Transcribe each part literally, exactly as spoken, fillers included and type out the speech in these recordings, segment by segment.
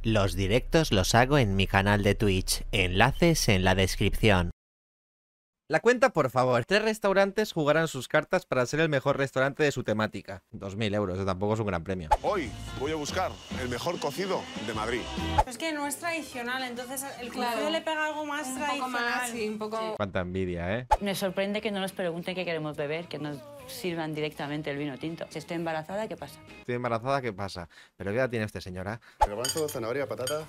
Los directos los hago en mi canal de Twitch, enlaces en la descripción. La cuenta, por favor. Tres restaurantes jugarán sus cartas para ser el mejor restaurante de su temática. dos mil euros, eso tampoco es un gran premio. Hoy voy a buscar el mejor cocido de Madrid. Es que no es tradicional, entonces el Claro. cocido le pega algo más Un tradicional. poco más, sí, un poco... Cuánta envidia, ¿eh? Me sorprende que no nos pregunten qué queremos beber, que nos sirvan directamente el vino tinto. Si estoy embarazada, ¿qué pasa? Estoy embarazada, ¿qué pasa? ¿Pero qué edad tiene usted, señora? Garbanzo, zanahoria, patata.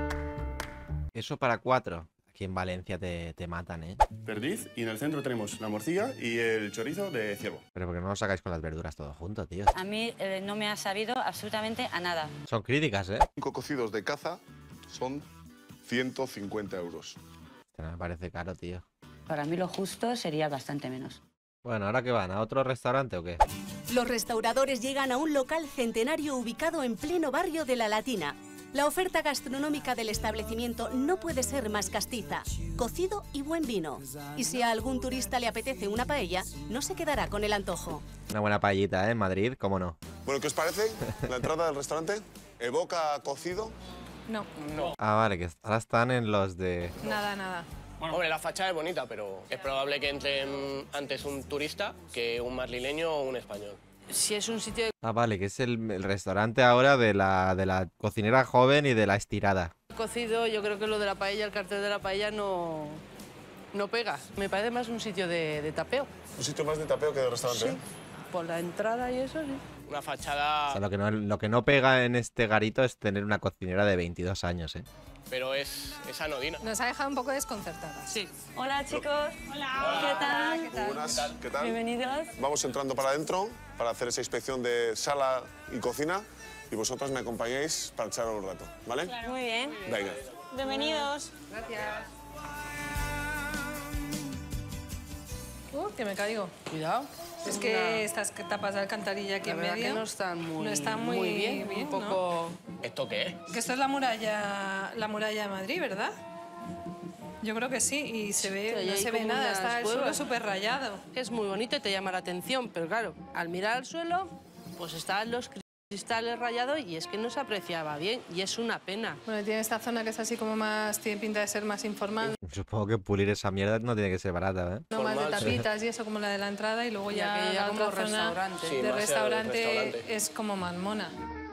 Eso para cuatro. Aquí en Valencia te, te matan, ¿eh? Perdiz, y en el centro tenemos la morcilla y el chorizo de ciervo. Pero ¿por qué no lo sacáis con las verduras todo junto, tío? A mí eh, no me ha sabido absolutamente a nada. Son críticas, ¿eh? Cinco cocidos de caza son ciento cincuenta euros. Esto no me parece caro, tío. Para mí lo justo sería bastante menos. Bueno, ¿ahora qué van? ¿A otro restaurante o qué? Los restauradores llegan a un local centenario ubicado en pleno barrio de La Latina. La oferta gastronómica del establecimiento no puede ser más castiza, cocido y buen vino. Y si a algún turista le apetece una paella, no se quedará con el antojo. Una buena paellita, ¿eh? En Madrid, ¿cómo no? Bueno, ¿qué os parece? La entrada del restaurante evoca cocido. No, Ah, vale, que ahora están en los de... nada, nada. Hombre, la fachada es bonita, pero es probable que entre mm, antes un turista que un madrileño o un español. Si es un sitio de Ah, vale, que es el, el restaurante ahora de la, de la cocinera joven y de la estirada. cocido, yo creo que lo de la paella, el cartel de la paella no, no pega. Me parece más un sitio de, de tapeo. Un sitio más de tapeo que de restaurante. Sí. Por la entrada y eso, sí. Una O fachada, sea, lo que, no, lo que no pega en este garito es tener una cocinera de veintidós años, ¿eh? pero es, es anodina. nos ha dejado un poco desconcertadas. Sí. Hola, chicos. Hola. ¿Qué tal? ¿Qué tal? Buenas, ¿qué tal? Bienvenidos. Vamos entrando para adentro para hacer esa inspección de sala y cocina y vosotros me acompañáis para echar un rato, ¿vale? Muy bien. Venga. Bienvenidos. Gracias. Uh, que me caigo. Cuidado. Es que estas tapas de alcantarilla aquí La en verdad medio que no están muy, no están muy bien. bien, un poco... ¿Esto qué es? Que esto es la muralla, la muralla de Madrid, ¿verdad? Yo creo que sí, y se ve, Sí, no hay se ve como nada, unas está el suelo cuevas. súper rayado. Es muy bonito y te llama la atención, pero claro, al mirar al suelo, pues están los cristales rayados y es que no se apreciaba bien y es una pena. Bueno, tiene esta zona que es así como más, tiene pinta de ser más informal, Supongo que pulir esa mierda no tiene que ser barata, ¿eh? no más de Formal, sí. tapitas y eso como la de la entrada y luego Y ya aquella la como otra zona restaurante. Sí, de más el restaurante, restaurante. es como más mona.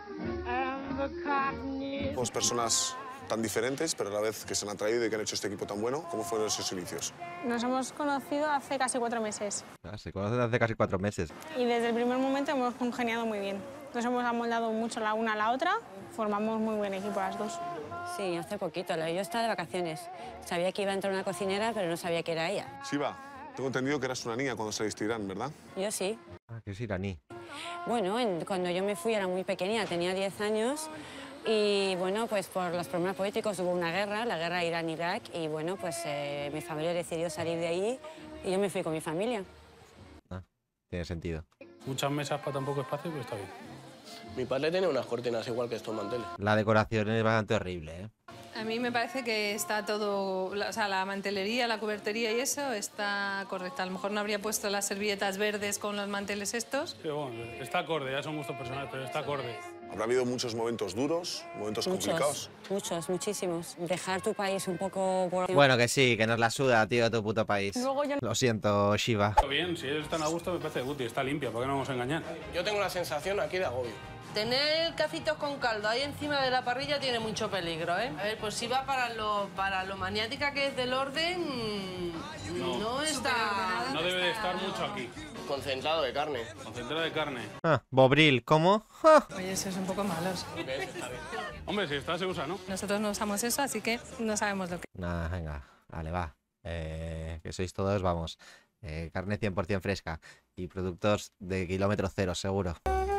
Dos personas tan diferentes, pero a la vez que se han atraído y que han hecho este equipo tan bueno. ¿Cómo fueron esos inicios? Nos hemos conocido hace casi cuatro meses Ah, se conocen hace casi cuatro meses. y desde el primer momento hemos congeniado muy bien. Nos hemos amoldado mucho la una a la otra, formamos muy buen equipo las dos. Sí, hace poquito. Yo estaba de vacaciones. Sabía que iba a entrar una cocinera, pero no sabía que era ella. Shiva, tengo entendido que eras una niña cuando saliste de Irán, ¿verdad? Yo sí. Ah, que es iraní. Bueno, en- cuando yo me fui era muy pequeña, tenía diez años. Y bueno, pues por los problemas políticos hubo una guerra, la guerra Irán-Irak. Y bueno, pues eh, mi familia decidió salir de ahí y yo me fui con mi familia. Ah, tiene sentido. Muchas mesas para tan poco espacio, pero está bien. Mi padre tiene unas cortinas igual que estos manteles. La decoración es bastante horrible, ¿eh? A mí me parece que está todo, la- o sea, la mantelería, la cubertería y eso está correcta. A lo mejor no habría puesto las servilletas verdes con los manteles estos. Sí, bueno, está acorde, ya son gustos personales, pero está acorde. Habrá habido muchos momentos duros, momentos complicados. Muchos, muchos, muchísimos. Dejar tu país un poco por... Bueno, que sí, que nos la suda, tío, tu puto país. Luego yo- Lo siento, Shiva. Está bien, si ellos están a gusto, me parece guti, está limpia, ¿por qué no vamos a engañar? Yo tengo la sensación aquí de agobio. Tener cacitos con caldo ahí encima de la parrilla tiene mucho peligro, ¿eh? A ver, pues si va para lo, para lo maniática que es del orden, mm, no, está... No debe de estar mucho aquí. Concentrado de carne. Concentrada de carne. Ah, Bobril, ¿cómo? Ah. Oye, eso es un poco malos. ¿Ves? Está bien. Hombre, si está se usa, ¿no? Nosotros no usamos eso, así que no sabemos lo que... Nada, venga, vale, va. Eh, que sois todos, vamos. Eh, carne cien por cien fresca y productos de kilómetro cero, seguro.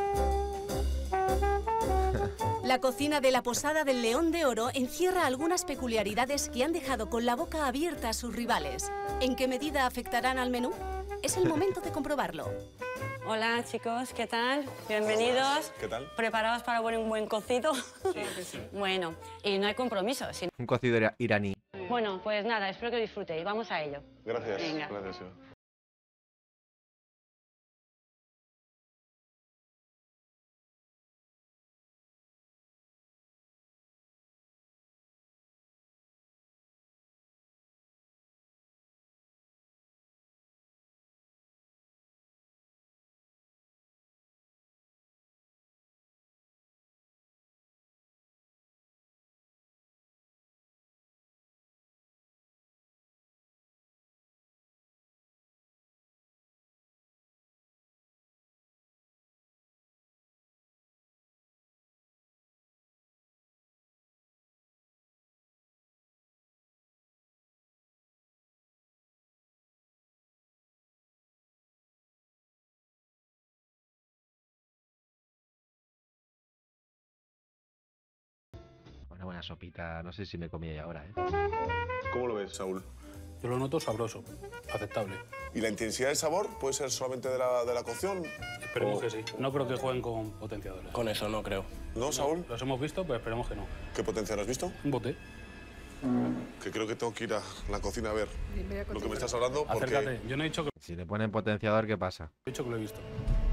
La cocina de la Posada del León de Oro encierra algunas peculiaridades que han dejado con la boca abierta a sus rivales. ¿En qué medida afectarán al menú? Es el momento de comprobarlo. Hola, chicos, ¿qué tal? Bienvenidos. ¿Qué tal? ¿Preparados para un buen cocido? Bueno, y no hay compromiso. sino- Un cocido ira- iraní. Bueno, pues nada, espero que disfrutéis. Vamos a ello. Gracias. Venga. Gracias, Shiva. Una buena sopita, no sé si me comía ya ahora, ¿eh? ¿Cómo lo ves, Saúl? Yo lo noto sabroso, aceptable. ¿Y la intensidad del sabor puede ser solamente de la, de la cocción? Esperemos o... que sí. No creo que jueguen con potenciadores. Con eso no creo. ¿No, Saúl? Los hemos visto, pero esperemos que no. ¿Qué potenciador has visto? Un bote. Que creo que tengo que ir a la cocina a ver lo que me estás hablando. Porque... Acércate. Yo no he dicho que... Si le ponen potenciador, ¿qué pasa? He dicho que lo he visto.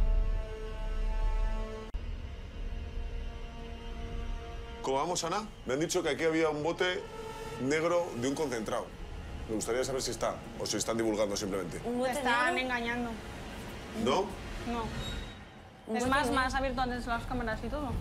¿Cómo vamos, Ana? Me han dicho que aquí había un bote negro de un concentrado. Me gustaría saber si está o si están divulgando simplemente. Te están engañando. ¿No? No. Es más, más abierto antes las cámaras y todo.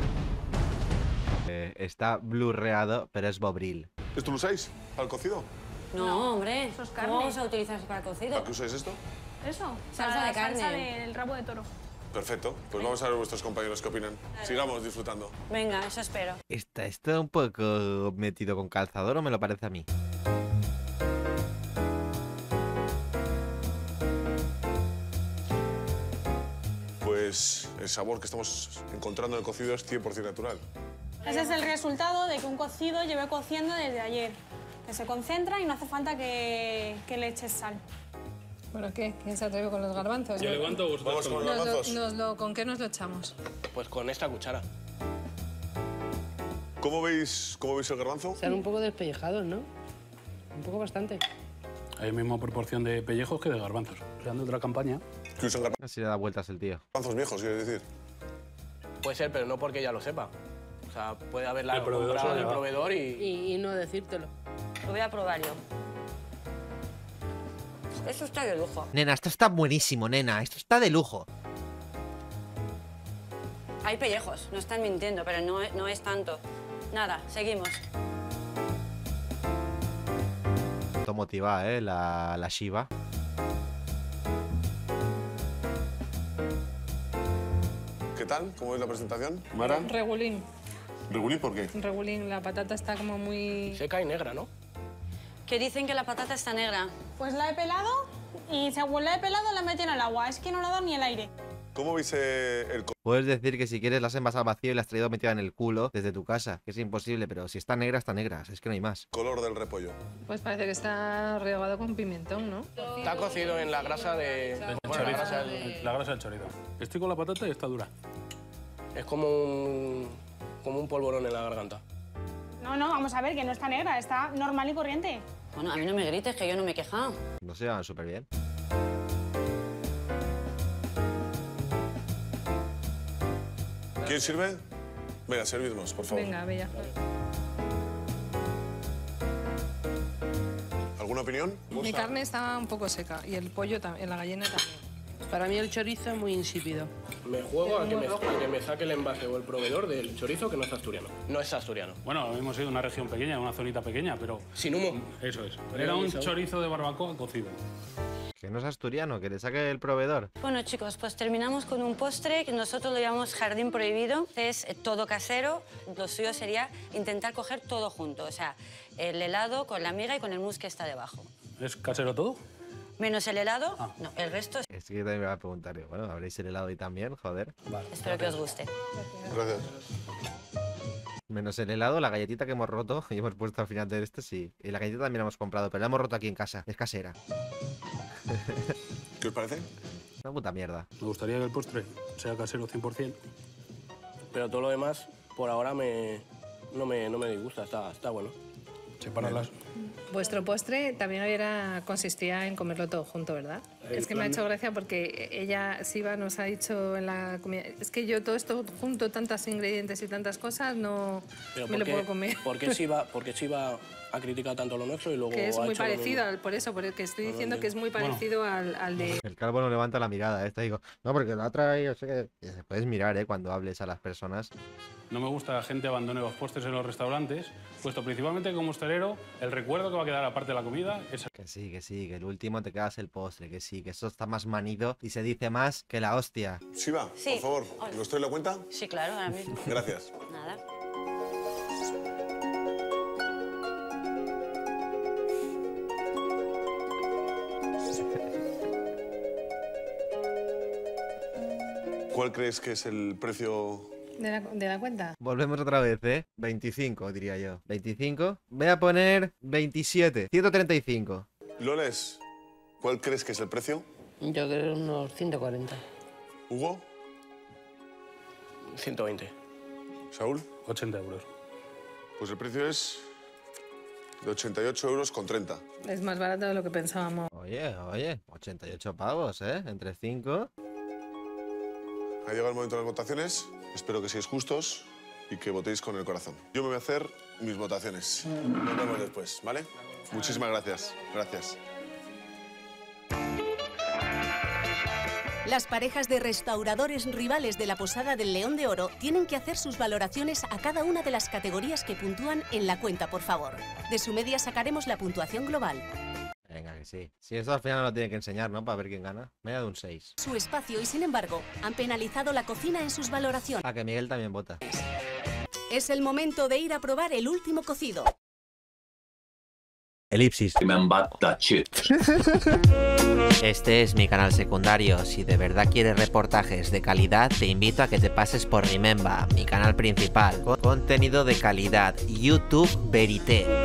Eh, está blurreado, pero es bobril. ¿Esto lo usáis para el cocido? No, hombre. Eso es ¿Cómo carne. vamos a utilizar eso para cocido? ¿Para qué usáis esto? Eso. Salsa para de carne. Salsa del rabo de toro. Perfecto. Pues vamos a ver vuestros compañeros qué opinan. Sigamos disfrutando. Venga, eso espero. ¿Está esto un poco metido con calzador o me lo parece a mí? Pues el sabor que estamos encontrando en el cocido es cien por cien natural. Ese es el resultado de que un cocido lleve cociendo desde ayer. Que se concentra y no hace falta que, que le eches sal. ¿Bueno qué? ¿Quién se atreve con los garbanzos? Yo levanto o Vamos con los Nos lo- garbanzos. nos lo- ¿Con qué nos lo echamos? Pues con esta cuchara. ¿Cómo veis, cómo veis el garbanzo? Están un poco despellejados, ¿no? Un poco bastante. Hay misma proporción de pellejos que de garbanzos. Sean de otra campaña. Que usan garbanzos Así le da vueltas el tío. viejos, quiero decir. Puede ser, pero no porque ella lo sepa. O sea, puede haberla El proveedor comprado se el lo lleva. proveedor y... Y, y no decírtelo. Lo voy a probar yo. Eso está de lujo. Nena, esto está buenísimo, nena. Esto está de lujo. Hay pellejos, no están mintiendo, pero no, no es tanto. Nada, seguimos. Todo motivada, ¿eh? La, la Shiva. ¿Qué tal? ¿Cómo es la presentación? ¿Mara? Regulín. ¿Regulín por qué? Regulín, la patata está como muy... Seca y negra, ¿no? Que dicen que la patata está negra. Pues la he pelado y según la he pelado la he metido en el agua. Es que no le ha dado ni el aire. ¿Cómo veis eh, el Puedes decir que si quieres la has envasado al vacío y la has traído metida en el culo desde tu casa, que es imposible, pero si está negra, está negra. Es que no hay más. color del repollo? Pues parece que está regado con pimentón, ¿no? Está cocido en la grasa de... El Bueno, la chorizo. grasa del- La grasa del chorizo. Estoy con la patata y está dura. Es como un... como un polvorón en la garganta. No, no, vamos a ver, que no está negra, está normal y corriente. Bueno, a mí no me grites, que yo no me he quejado. No se llevan súper bien. ¿Quién sirve? Venga, servidnos, por favor. Venga, bella. ¿Alguna opinión? Mi carne está un poco seca y el pollo también, la gallina también. Para mí el chorizo es muy insípido. Me juego a que me, a que me saque el envase o el proveedor del chorizo que no es asturiano. No es asturiano. Bueno, hemos ido a una región pequeña, una zonita pequeña, pero... Sin humo. Eso es. Era un chorizo de barbacoa cocido. Que no es asturiano, que le saque el proveedor. Bueno, chicos, pues terminamos con un postre que nosotros lo llamamos jardín prohibido. Es todo casero. Lo suyo sería intentar coger todo junto. O sea, el helado con la miga y con el mousse que está debajo. ¿Es casero todo? Menos el helado, no, el resto. Es que yo también me va a preguntar, yo, bueno, ¿habréis el helado y también? Joder. Vale. Espero que os guste. Gracias. Menos el helado, la galletita que hemos roto y hemos puesto al final de este, sí. Y la galletita también la hemos comprado, pero la hemos roto aquí en casa. Es casera. ¿Qué os parece? Una puta mierda. Me gustaría que el postre sea casero cien por cien. Pero todo lo demás, por ahora, me, no, me, no me disgusta. Está, está bueno. Separarlas. Vuestro postre también era, consistía en comerlo todo junto, ¿verdad? El es que me ha plan- hecho gracia porque ella, Siva, nos ha dicho en la comida... Es que yo todo esto junto, tantos ingredientes y tantas cosas, no Pero me lo ¿por qué- puedo comer. ¿Por qué Shiva, por qué Shiva ha criticado tanto lo nuestro y luego Que es ha muy hecho lo parecido, mismo? al, por eso, porque estoy No lo diciendo que es muy entiendo. parecido al, al de... El calvo no levanta la mirada, ¿eh? Te digo, no, porque la otra ahí, o sea que... Y puedes mirar, ¿eh? Cuando hables a las personas. No me gusta que la gente abandone los postres en los restaurantes, puesto principalmente como hostelero, el recuerdo que va a quedar aparte de la comida es... Que sí, que sí, que el último te quedas el postre, que sí, que eso está más manido y se dice más que la hostia. Shiva, Sí. por favor, Hola. ¿nos trae la cuenta? Sí, claro, ahora mismo. Gracias. Nada. ¿Cuál crees que es el precio ¿De la, de la cuenta? Volvemos otra vez, ¿eh? veinticinco, diría yo. veinticinco. Voy a poner veintisiete. ciento treinta y cinco. Loles, ¿cuál crees que es el precio? Yo creo unos ciento cuarenta. ¿Hugo? ciento veinte. ¿Saúl? ochenta euros. Pues el precio es de ochenta y ocho euros con treinta. Es más barato de lo que pensábamos. Oye, oye, ochenta y ocho pavos, ¿eh? Entre cinco. Ha llegado el momento de las votaciones. Espero que seáis justos y que votéis con el corazón. Yo me voy a hacer mis votaciones. Nos vemos después, ¿vale? Muchísimas gracias. Gracias. Las parejas de restauradores rivales de la Posada del León de Oro tienen que hacer sus valoraciones a cada una de las categorías que puntúan en la cuenta, por favor. De su media sacaremos la puntuación global. Venga, que sí. Si esto al final lo tiene que enseñar, ¿no? Para ver quién gana. Me ha dado un seis. Su espacio y, sin embargo, han penalizado la cocina en sus valoraciones. Ah, que Miguel también vota. Es el momento de ir a probar el último cocido. Elipsis. Este es mi canal secundario. Si de verdad quieres reportajes de calidad, te invito a que te pases por Remember, mi canal principal. Con contenido de calidad. YouTube Verité.